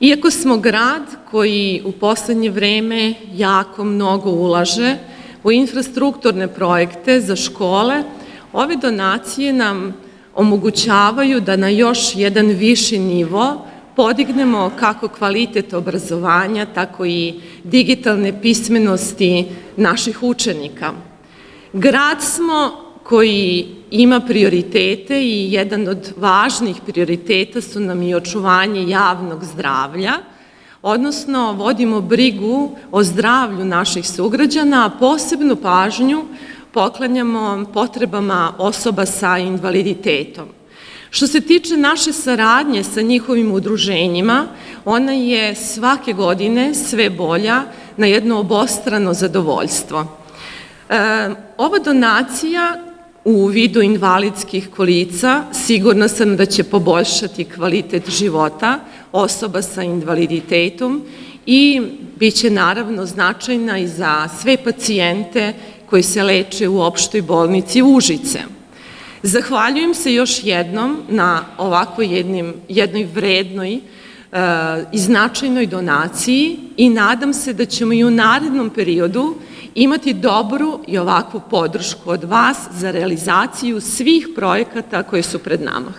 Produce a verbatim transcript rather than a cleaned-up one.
Iako smo grad koji u poslednje vreme jako mnogo ulaže u infrastrukturne projekte za škole, ove donacije nam omogućavaju da na još jedan viši nivo podignemo kako kvalitet obrazovanja, tako i digitalne pismenosti naših učenika. Grad smo koji ima prioritete i jedan od važnih prioriteta su nam i očuvanje javnog zdravlja, odnosno vodimo brigu o zdravlju naših sugrađana, a posebnu pažnju poklanjamo potrebama osoba sa invaliditetom. Što se tiče naše saradnje sa njihovim udruženjima, ona je svake godine sve bolja na jedno obostrano zadovoljstvo. Ova donacija u vidu invalidskih kolica sigurna sam da će poboljšati kvalitet života osoba sa invaliditetom i bit će naravno značajna i za sve pacijente koji se leče u opštoj bolnici Užice. Zahvaljujem se još jednom na ovako jednoj vrednoj i značajnoj donaciji i nadam se da ćemo i u narednom periodu imati dobru i ovakvu podršku od vas za realizaciju svih projekata koji su pred nama.